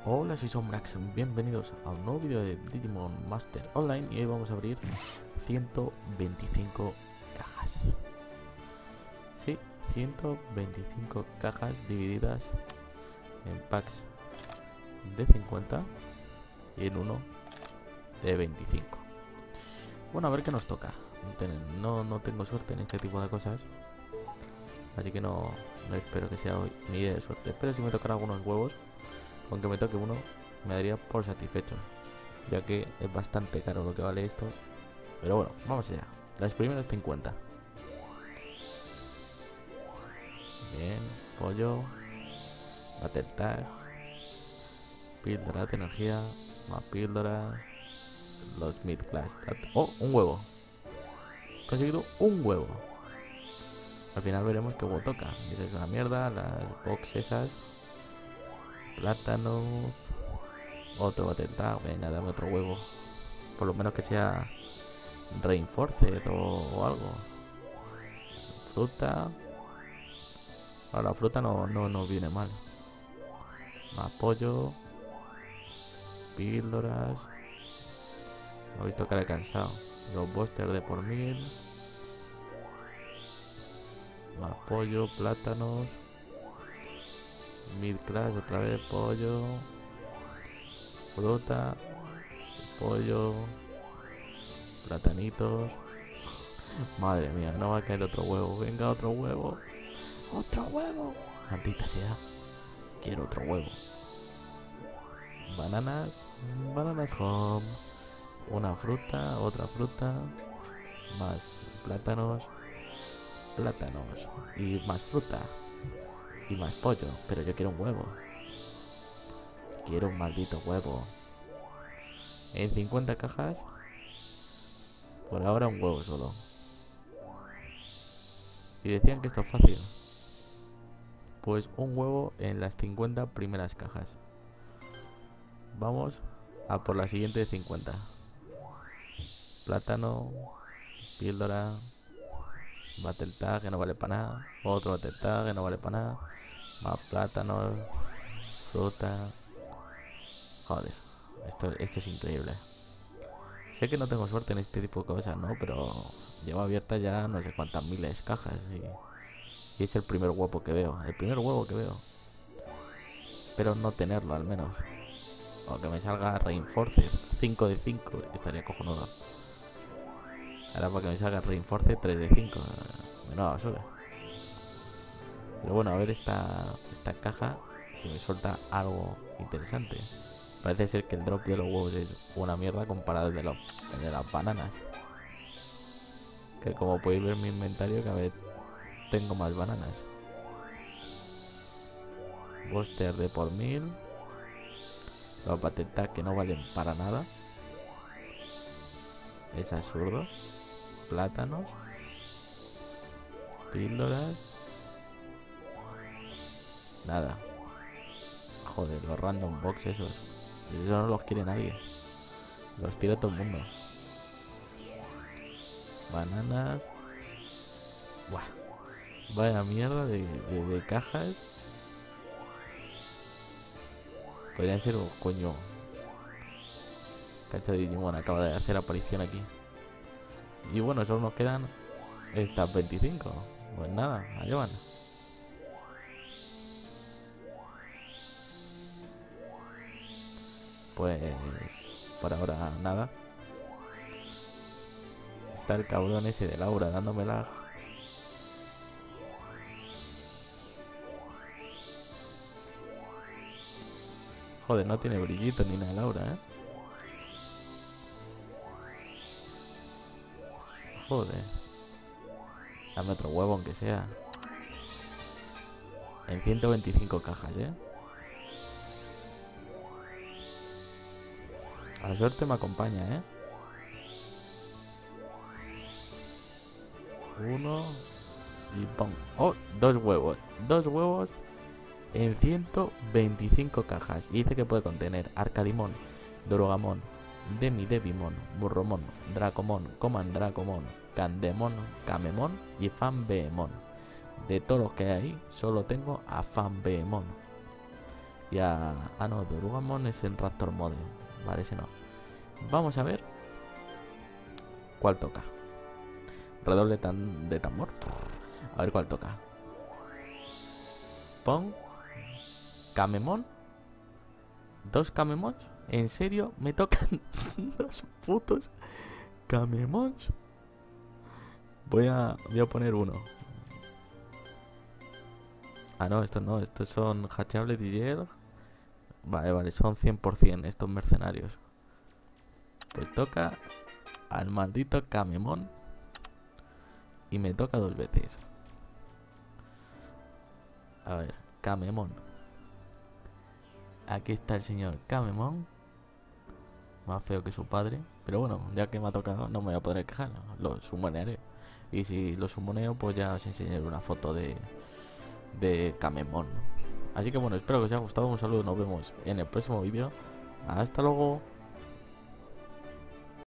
Hola, soy Sombrax, bienvenidos a un nuevo vídeo de Digimon Master Online y hoy vamos a abrir 125 cajas. Sí, 125 cajas divididas en packs de 50 y en uno de 25. Bueno, a ver qué nos toca. No tengo suerte en este tipo de cosas, así que no espero que sea hoy mi día de suerte. Pero si me tocan algunos huevos, aunque me toque uno, me daría por satisfecho, ya que es bastante caro lo que vale esto. Pero bueno, vamos allá. Las primeras 50. Bien, pollo, Battle Tag, píldora de energía, más píldora, los mid class. Oh, un huevo. He conseguido un huevo. Al final veremos qué huevo toca. Esa es una mierda, las box esas. Plátanos. Otro Battle Tag, venga, dame otro huevo. Por lo menos que sea Reinforced o algo. Fruta. Ahora la fruta no viene mal. Más pollo. Píldoras. No he visto cara cansado. Los busters de por 1000. Más pollo, plátanos. Mid class otra vez, pollo. Fruta. Pollo. Platanitos. Madre mía, no va a caer otro huevo. Venga, otro huevo. ¡Otro huevo! Maldita sea. Quiero otro huevo. Bananas. Bananas home. Una fruta, otra fruta. Más plátanos. Plátanos. Y más fruta. Y más pollo. Pero yo quiero un huevo. Quiero un maldito huevo. En 50 cajas. Por ahora un huevo solo. Y decían que esto es fácil. Pues un huevo en las 50 primeras cajas. Vamos a por la siguiente de 50. Plátano. Píldora. Battle Tag que no vale para nada. Otro Battle Tag que no vale para nada. Más plátanos. Fruta. Joder. Esto es increíble. Sé que no tengo suerte en este tipo de cosas, ¿no? Pero llevo abiertas ya no sé cuántas miles de cajas y es el primer huevo que veo. El primer huevo que veo. Espero no tenerlo al menos. O que me salga Reinforced 5 de 5. Estaría cojonudo. Ahora para que me salga Reinforced 3 de 5. Menuda basura. Pero bueno, a ver esta caja. Si me suelta algo interesante. Parece ser que el drop de los huevos es una mierda comparado al de las bananas. Que como podéis ver en mi inventario, cada vez tengo más bananas. Buster de por 1000. Los patetas que no valen para nada. Es absurdo. Plátanos. Píldoras. Nada. Joder, los random box esos. Eso no los quiere nadie. Los tira todo el mundo. Bananas. Buah. Vaya mierda de cajas. Podrían ser, coño. Cacho de Digimon acaba de hacer aparición aquí. Y bueno, solo nos quedan estas 25. Pues nada, allá van. Pues por ahora nada. Está el cabrón ese de Laura dándome lag. Joder, no tiene brillito ni nada Laura, ¿eh? Joder. Dame otro huevo aunque sea. En 125 cajas, ¿eh? La suerte me acompaña, ¿eh? Uno. Y ¡pum! ¡Oh! Dos huevos. Dos huevos en 125 cajas. Y dice que puede contener Arcadimon, Dorogamon, Demidevimon, Murromon, Dracomon, Comandracomon, Candemon, Camemon y Fanbeemon. De todos los que hay ahí, solo tengo a Fanbeemon. Y a... Ah, no, Dorugamon es en Raptor Mode. Vale, ese no. Vamos a ver cuál toca. Redoble de tambor. A ver cuál toca. Pon Kamemon. 2 Kamemons. ¿En serio? ¿Me tocan 2 putos Kamemons? Voy a poner uno. Ah, no, estos no. Estos son Hachable Digel. Vale, son 100% estos mercenarios. Pues toca al maldito Kamemon. Y me toca 2 veces. A ver, Kamemon. Aquí está el señor Kamemon. Más feo que su padre. Pero bueno, ya que me ha tocado, no me voy a poder quejar. Lo sumonearé. Y si lo sumoneo, pues ya os enseñaré una foto de Kamemon. Así que bueno, espero que os haya gustado. Un saludo, nos vemos en el próximo vídeo. Hasta luego.